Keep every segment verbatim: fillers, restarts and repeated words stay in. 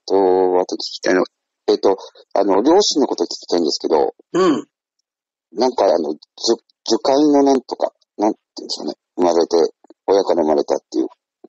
と、あと聞きたいの、えっと、あの、両親のこと聞きたいんですけど、 うん。 なんかあの、樹、樹海のなんとか、なんていうんですかね、生まれて、親から生まれたっていう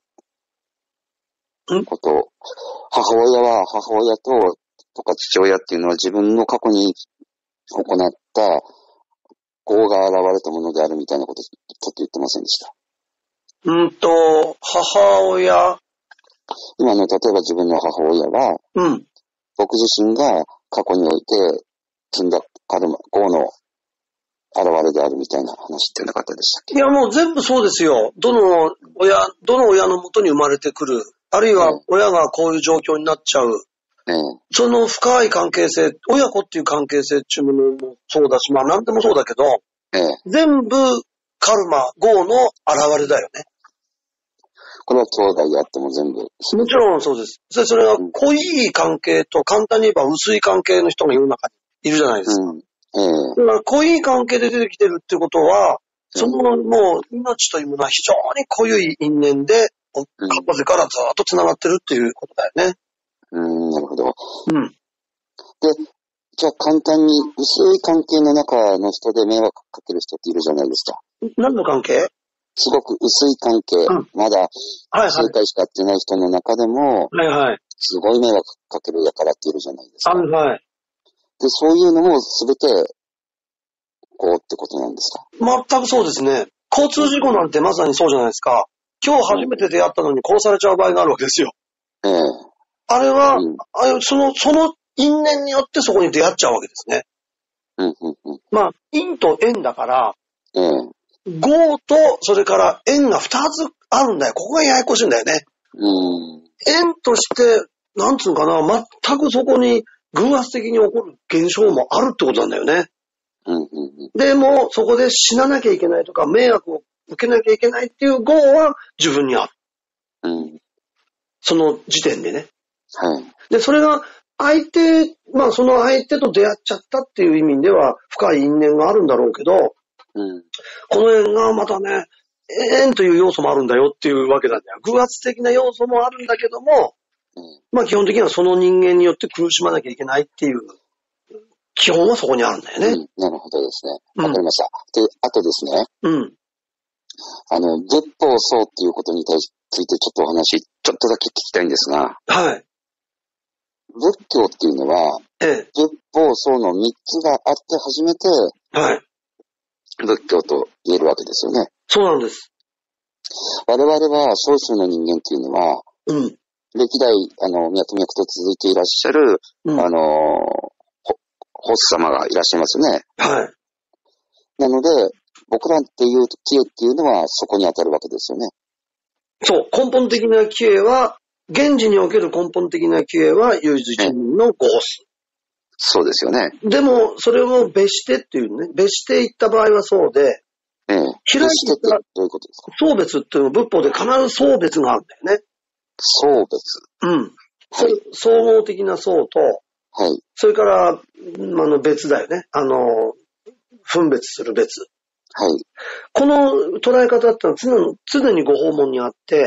こと、母親は母親と、とか父親っていうのは自分の過去に行った業が現れたものであるみたいなこと、ちょっと言ってませんでした。 うんと、母親。 今の、例えば自分の母親は、 うん。 僕自身が過去において、積んだカルマ、業の現れであるみたいな話ってなかったでしたっけ？ いや、もう全部そうですよ。どの親、どの親の元に生まれてくる。あるいは親がこういう状況になっちゃう。 ええ、 その深い関係性、親子っていう関係性っていうものもそうだし、まあ何でもそうだけど、 ええ、 全部カルマ、業の現れだよね。 これは兄弟であっても全部。 もちろんそうです。それそれは濃い関係と簡単に言えば薄い関係の人が世の中にいるじゃないですか。 うん。ええ、 だから濃い関係で出てきてるってことは、そのもう命というものは非常に濃い因縁で、過去からずっと繋がってるっていうことだよね。 うん、なるほど。 うん。 で、じゃあ簡単に薄い関係の中の人で迷惑かける人っているじゃないですか。 何の関係？ すごく薄い関係、うん、まだ正解しかやってない人の中でも、 はいはい、 すごい迷惑かけるやからっているじゃないですか。 はいはい。 で、そういうのもすべて、こうってことなんですか？ 全くそうですね。交通事故なんてまさにそうじゃないですか。今日初めて出会ったのに殺されちゃう場合があるわけですよ。 ええ。 あれは、うん、あれその、その因縁によってそこに出会っちゃうわけですね。 うんうんうん、 まあ、因と縁だから、 ええ、 業と、それから縁が二つあるんだよ。ここがややこしいんだよね。 うん、 縁として、なんつうのかな、全くそこに偶発的に起こる現象もあるってことなんだよね。 うんうんうん、 でも、そこで死ななきゃいけないとか、迷惑を受けなきゃいけないっていう業は自分にある。 うん、 その時点でね。 はい。 で、それが相手、まあその相手と出会っちゃったっていう意味では深い因縁があるんだろうけど、 うん、 この縁がまたね、縁という要素もあるんだよっていうわけなんだよ。偶発的な要素もあるんだけども、うん、まあ基本的にはその人間によって苦しまなきゃいけないっていう基本はそこにあるんだよね。 うん、なるほどですね。わかりました。うん、で、あとですね。 うん。 あの、仏法僧っていうことに対しついてちょっとお話、ちょっとだけ聞きたいんですが。 はい。 仏教っていうのは、ええ、仏法僧の三つがあって初めて、はい。仏教と言えるわけですよね。 そうなんです。 我々は少数の人間っていうのは、うん。歴代、あの、脈々と続いていらっしゃる、うん、あの、ホス様がいらっしゃいますよね。 はい。 なので、僕らっていう知恵っていうのはそこに当たるわけですよね。 そう、根本的な知恵は、現時における根本的な知恵は唯一一人のゴース。 そうですよね。 でも、それを別してっていうね、別していった場合はそうで、 ええ、 開いていったら、 どういうことですか？ 相別っていうのは仏法で必ず相別があるんだよね。 相別。 うん。はい、総合的な相と、はい。それから、あの別だよね。あの、分別する別。 はい。 この捉え方ってのは常に、常にご訪問にあって、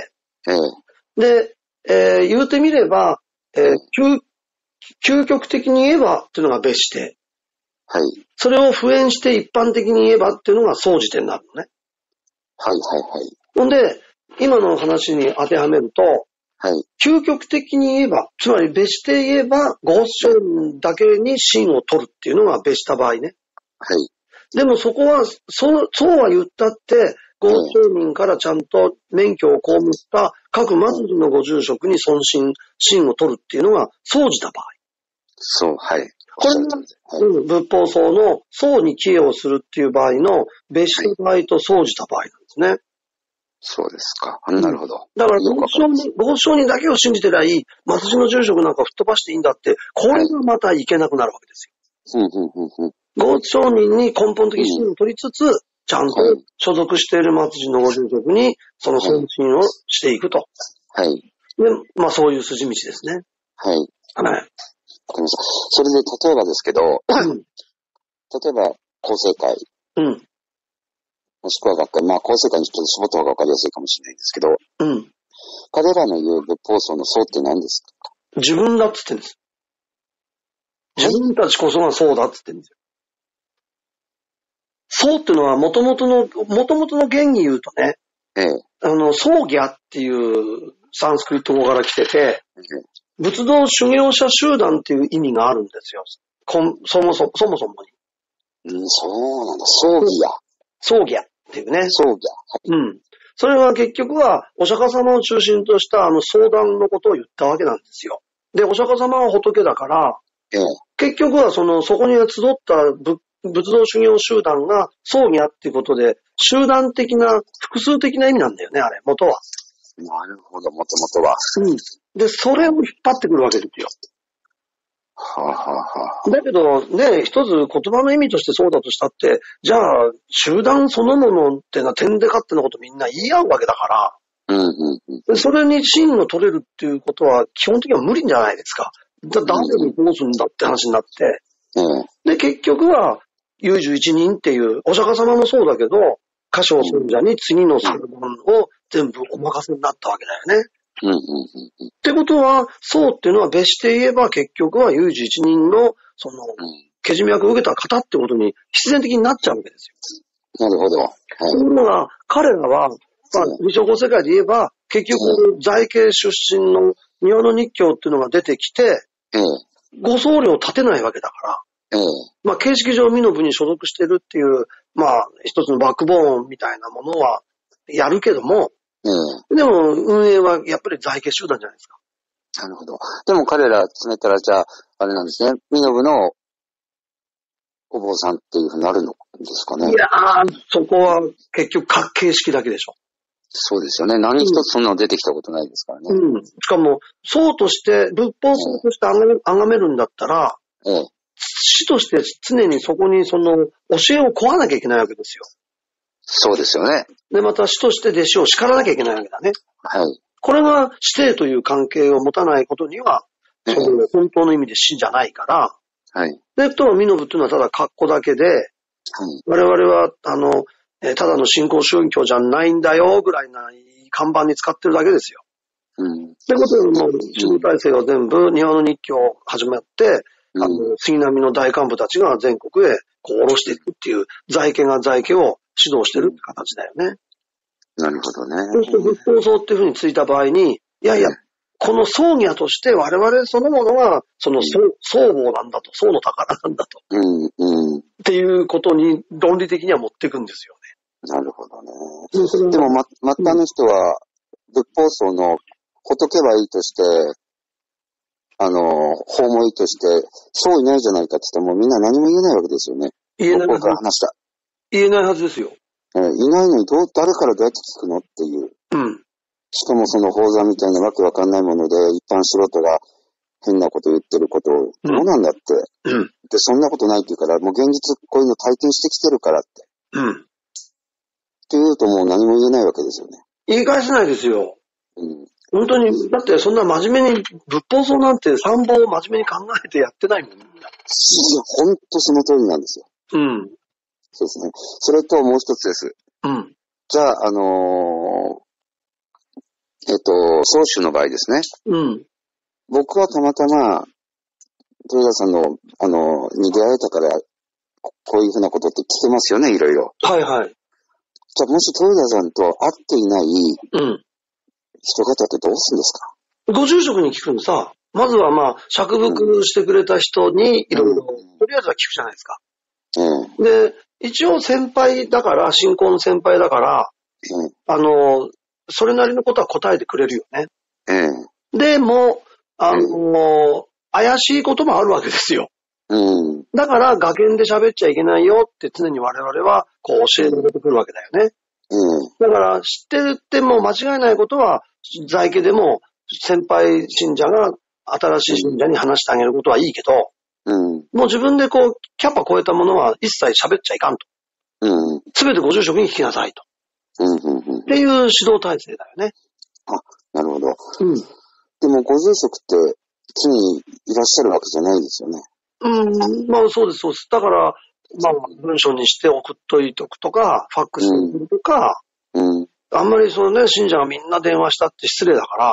ええ、で、えー、言うてみれば、えー、究、究極的に言えばっていうのが別して、はい。それを普遍して一般的に言えばっていうのが相似点になるのね。 はいはいはい。 ほんで、今の話に当てはめると、はい。究極的に言えば、つまり別して言えば、ゴーストだけに真を取るっていうのが別した場合ね。はい。でもそこは、そう、そうは言ったって、ゴースト民からちゃんと免許を被った各末寺のご住職に尊信、真を取るっていうのが相似た場合。 そう、はい。 これが、はい、うん、仏法僧の僧に帰依をするっていう場合の別した場合と相似た場合なんですね。 そうですか。なるほど。 だから、ゴーストに、ゴーストにだけを信じてりゃいい、末寺の住職なんか吹っ飛ばしていいんだって、これがまたいけなくなるわけですよ。はい、うんうんうんうん、ゴースト人に根本的信を取りつつ、うん、ちゃんと所属している末寺のご住職に、その尊信をしていくと。はい。で、まあそういう筋道ですね。 はい。 はい。 わかりました。それで、例えばですけど、うん、例えば、構成会。うん。もしくは学会。まあ、構成会にちょっと絞った方がわかりやすいかもしれないんですけど、うん。彼らの言う仏法僧の僧って何ですか？ 自分だっつってんです。自分たちこそがそうだっつってんですよ。そうっていうのは元々の、元々の原理言うとね、ええ、あの、葬儀っていうサンスクリット語から来てて、ええ、仏道修行者集団っていう意味があるんですよ。こんそもそも、そもそもに。 うん、そうなんだ。葬儀や。 葬儀っていうね。 葬儀や。 うん。それは結局は、お釈迦様を中心としたあの相談のことを言ったわけなんですよ。で、お釈迦様は仏だから、ええ、結局はその、そこに集った仏仏道修行集団が葬儀やっていうことで、集団的な、複数的な意味なんだよね、あれ、元は。 なるほど、元々は。 うん。で、それを引っ張ってくるわけですよ。 はあ、はあはあ、 だけどね、一つ言葉の意味としてそうだとしたって、じゃあ、集団そのものってのは点で勝手なことみんな言い合うわけだから、うんうんうん、それに真を取れるっていうことは基本的には無理じゃないですか。だ誰にどうするんだって話になって。うん、で、結局は、有事一人っていう、お釈迦様もそうだけど、歌唱尊者に次の裁判を全部お任せになったわけだよね。うんうんうんうん、ってことは、そうっていうのは別して言えば結局は有事一人の、その、けじめ役を受けた方ってことに必然的になっちゃうわけですよ。なるほど。はい、 というのが、彼らは、まあ、理想法世界で言えば、結局、在家出身の庭の日教っていうのが出てきて、うん、ご僧侶を立てないわけだから、うん、まあ、形式上身の部に所属してるっていう、まあ、一つのバックボーンみたいなものはやるけども、うん、でも、運営はやっぱり在家集団じゃないですか。 なるほど。でも彼ら詰めたら、じゃあ、あれなんですね、身の部のお坊さんっていうふうになるのですかね。 いやー、そこは結局形式だけでしょ。 そうですよね。何一つそんなの出てきたことないですからね。 うん。しかも、僧として、仏法僧として崇め、崇めるんだったら、ええ、師として常にそこにその教えを請わなきゃいけないわけですよ。 そうですよね。 で、また師として弟子を叱らなきゃいけないわけだね。 はい。 これが師弟という関係を持たないことには、その本当の意味で師じゃないから、はい。で、とは身の部というのはただ格好だけで、はい。我々は、あの、えー、ただの信仰宗教じゃないんだよ、ぐらいな看板に使ってるだけですよ。うん。ということで、もう、指導体制が全部、庭の日教を始まって、うん、あの、杉並の大幹部たちが全国へ、こう、下ろしていくっていう、在家が在家を指導してるって形だよね。 なるほどね。 そうすると、仏法僧っていうふうについた場合に、いやいや、この葬儀屋として我々そのものが、その僧宝なんだと、僧の宝なんだと。うんうん。っていうことに論理的には持っていくんですよね。なるほどね。でも、ま、末端の人は、仏法僧のほとけばいいとして、あの、法もいいとして、そういないじゃないかって言ってもみんな何も言えないわけですよね。 言えないはず。 から話した。 言えないはずですよ。 えー、いないのにどう、誰からどうやって聞くのっていう。うん。しかもその法座みたいなわけわかんないもので、一般素人が変なこと言ってることを、どうなんだって。うん。で、そんなことないって言うから、もう現実こういうの体験してきてるからって。うん。って言うともう何も言えないわけですよね。 言い返せないですよ。うん。本当に、だってそんな真面目に、仏法僧なんて参謀を真面目に考えてやってないもん。いや、 ほんとその通りなんですよ。うん。そうですね。それともう一つです。うん。じゃあ、あのー、えっと、宗主の場合ですね。うん。僕はたまたま、豊田さんの、あのー、に出会えたから、こういうふうなことって聞けますよね、いろいろ。はいはい。じゃあ、もし豊田さんと会っていない、うん。人方ってどうするんですか？ご住職に聞くのさ、まずはまあ、釈伏してくれた人にいろいろ、とりあえずは聞くじゃないですか。うん。で、一応先輩だから、信仰の先輩だから、うん、あの、それなりのことは答えてくれるよね。うん。でも、あの、うん、怪しいこともあるわけですよ。うん。だから、画面で喋っちゃいけないよって常に我々は、こう教えられてくるわけだよね。うん。だから、知ってるっても間違いないことは、在家でも先輩信者が新しい信者に話してあげることはいいけど、うん、もう自分でこう、キャパ超えたものは一切喋っちゃいかんと。うん。すべてご住職に聞きなさいと。うんうんうん。っていう指導体制だよね。あ、なるほど。うん。でもご住職って常にいらっしゃるわけじゃないですよね。うん、まあそうです、そうです。だから、まあ文章にして送っといておくとか、ファックスに送るとか、うん。うん、あんまりそのね、信者がみんな電話したって失礼だから、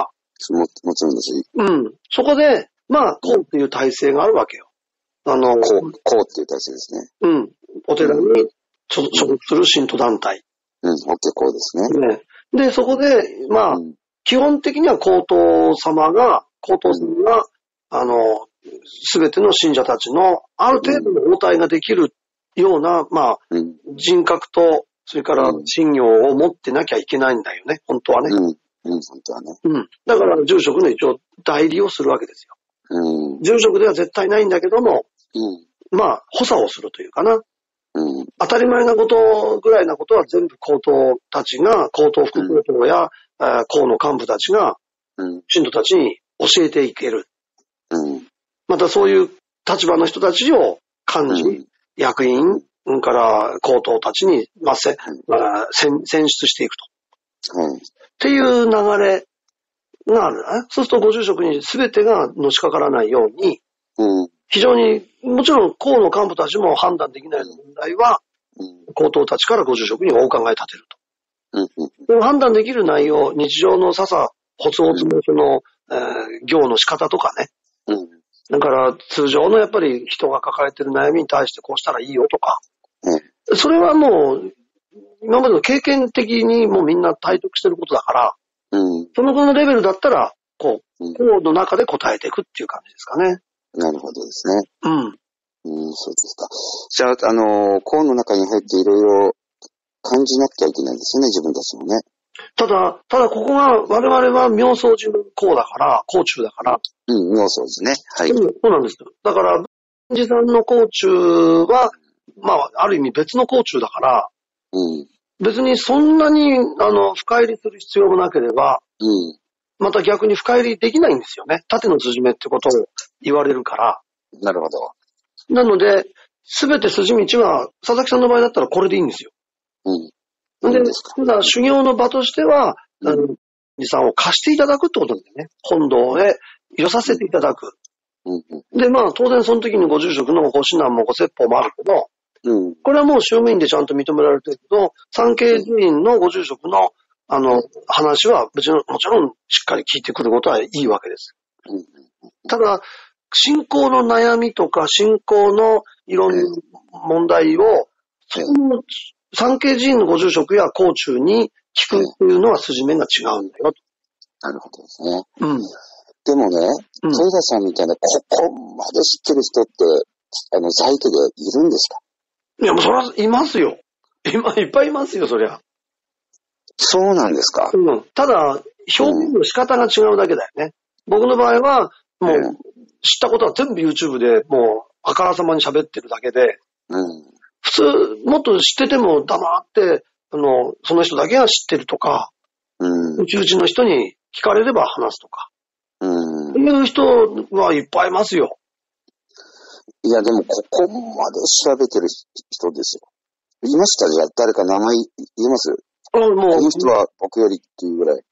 も、もちろんです。 うん。そこで、まあ、こうっていう体制があるわけよ。あの、 こう、こうっていう体制ですね。 うん。お寺に所属する信徒団体。 うん、オッケー、こうですね。 ね。で、そこで、まあ、うん、基本的には皇統様が、皇統様が、うん、あの、すべての信者たちのある程度の応対ができるような、まあ、うん、人格と、それから信用を持ってなきゃいけないんだよね、本当はね。 うん、うん、本当はね。 うん。だから、住職の一応代理をするわけですよ。うん、住職では絶対ないんだけども、うん、まあ、補佐をするというかな。うん、当たり前なことぐらいなことは全部皇統たちが、皇統副皇統や、うん、皇の幹部たちが、信徒たちに教えていける。うん、またそういう立場の人たちを幹事、うん、役員、うん、から皇統たちに、まあせまあ、選出していくと。うん、っていう流れがあるね。そうするとご住職に全てがのしかからないように、うん、非常に、もちろん皇の幹部たちも判断できない問題は、皇統たちからご住職にお考え立てると。うんうん、でも判断できる内容、日常のささ、ほつほつのその、えー、行の仕方とかね。うん、だから通常のやっぱり人が抱えている悩みに対してこうしたらいいよとか。うん、それはもう、今までの経験的にもうみんな体得してることだから、うん、その後のレベルだったら、こう、皇の中で答えていくっていう感じですかね。 なるほどですね。うん。うん、そうですか。じゃあ、あの、皇の中に入っていろいろ感じなきゃいけないですよね、自分たちもね。 ただ、ただここが、我々は妙相寺の皇だから、皇中だから。 うん、妙相寺ね。はい。 うん、そうなんですよ。だから、文治さんの皇中は、まあ、ある意味別の皇中だから、うん、別にそんなに、あの、深入りする必要もなければ、うん、また逆に深入りできないんですよね。縦の筋目ってことを言われるから。 なるほど。 なので、すべて筋道は、佐々木さんの場合だったらこれでいいんですよ。うん。で、ただ修行の場としては、うん、あの、じさんを貸していただくってことでね、本堂へ入れさせていただく。うんうん、で、まあ、当然その時にご住職のご指南もご説法もあるけど、うん、これはもう宗務院でちゃんと認められてるけど、産経寺院のご住職の、あの、話は別にもちろんしっかり聞いてくることはいいわけです。うん、ただ、信仰の悩みとか信仰のいろんな問題を、そこの産経寺院のご住職や皇中に聞くというのは筋面が違うんだよ。 なるほどですね。うん。でもね、豊田さんみたいなここまで知ってる人って、あの、在家でいるんですか？ いや、もうそれはいますよ。今、いっぱいいますよ、そりゃ。 そうなんですか？ うん。ただ、表現の仕方が違うだけだよね。うん、僕の場合は、もう、うん、知ったことは全部 YouTube でもう、あからさまに喋ってるだけで、うん、普通、もっと知ってても黙って、あの、その人だけが知ってるとか、うん、うちうちの人に聞かれれば話すとか、うん、いう人はいっぱいいますよ。 いや、でも、ここまで調べてる人ですよ。いましたじゃあ、誰か名前言います？あ、もう。この人は僕よりっていうぐらい。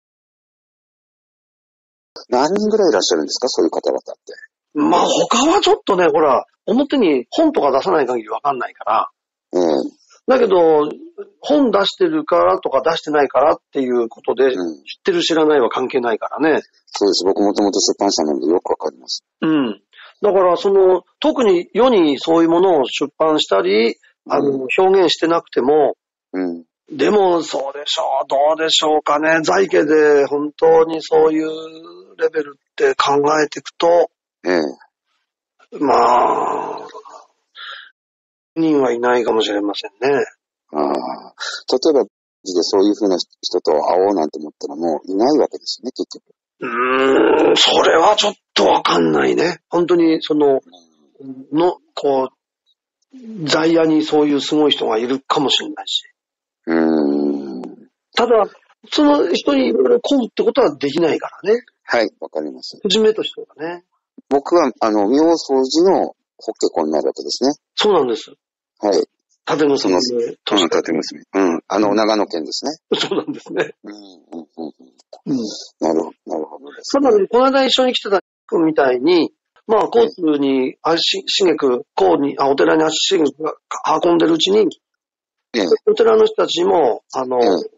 何人ぐらいいらっしゃるんですか、そういう方々って。 まあ、他はちょっとね、ほら、表に本とか出さない限りわかんないから。うん。だけど、本出してるからとか出してないからっていうことで、うん、知ってる知らないは関係ないからね。 そうです。僕もともと出版社なのでよくわかります。 うん。だから、その、特に世にそういうものを出版したり、あの、うん、表現してなくても、うん。でも、そうでしょう、どうでしょうかね。在家で本当にそういうレベルって考えていくと、ええ、まあ、人はいないかもしれませんね。 ああ、例えば、そういうふうな人と会おうなんて思ったらもういないわけですよね、結局。 うーん、それはちょっとわかんないね。本当に、その、の、こう、在野にそういうすごい人がいるかもしれないし。うーん。ただ、その人にいろいろこうってことはできないからね。 はい、わかります。 筋目としてはね。 僕は、あの、妙相寺の法華経になるわけですね。 そうなんです。 はい。 縦結び。 うん、縦結び。うん。あの、長野県ですね。 そうなんですね。うん、うん、うん。 うん。なるほど、なるほどです、 ね。ただね、この間一緒に来てた君みたいに、まあ、交通に足しげく、こうに、あ、お寺に足しげく運んでるうちに、ええ、お寺の人たちも、あの、ええ、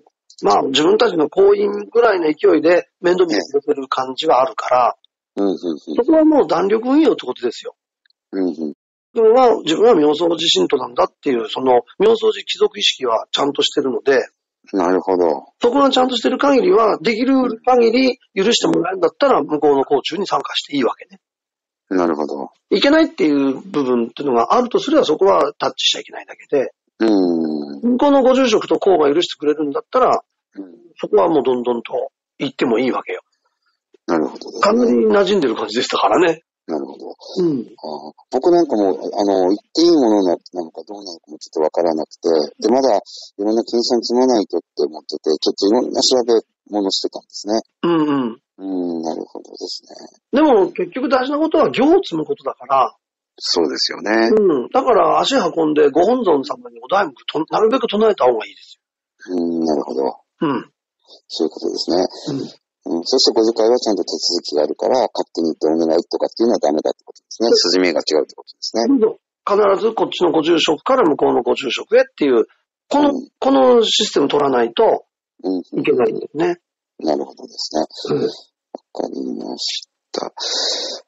まあ自分たちの行員ぐらいの勢いで面倒見てくれてる感じがあるから、うんうんうん、そこはもう弾力運用ってことですよ。うんうん、自分は、自分は妙相寺信徒なんだっていう、その妙相寺貴族意識はちゃんとしてるので、 なるほど。 そこがちゃんとしてる限りは、できる限り許してもらえるんだったら、向こうの講中に参加していいわけね。 なるほど。 いけないっていう部分っていうのがあるとすれば、そこはタッチしちゃいけないだけで、うん、向こうのご住職と公が許してくれるんだったら、うん、そこはもうどんどんと言ってもいいわけよ。 なるほど、ね。 完全に馴染んでる感じでしたからね。 なるほど。うん、あ僕なんかも、あの、言っていいものなのかどうなのかもちょっとわからなくて、で、まだいろんな計算積まないとって思ってて、ちょっといろんな調べ物してたんですね。うんうん。うん、なるほどですね。でも結局大事なことは行を積むことだから。 そうですよね。 うん。だから足運んでご本尊様にお題目となるべく唱えた方がいいですよ。うん、なるほど。うん。そういうことですね。うんうん、そしてご受会はちゃんと手続きがあるから、勝手に言ってお願いとかっていうのはダメだってことですね。筋目が違うってことですね。 必ずこっちのご住職から向こうのご住職へっていう、この、うん、このシステム取らないといけないんですね。 うん、なるほどですね。わ、うん、かりました。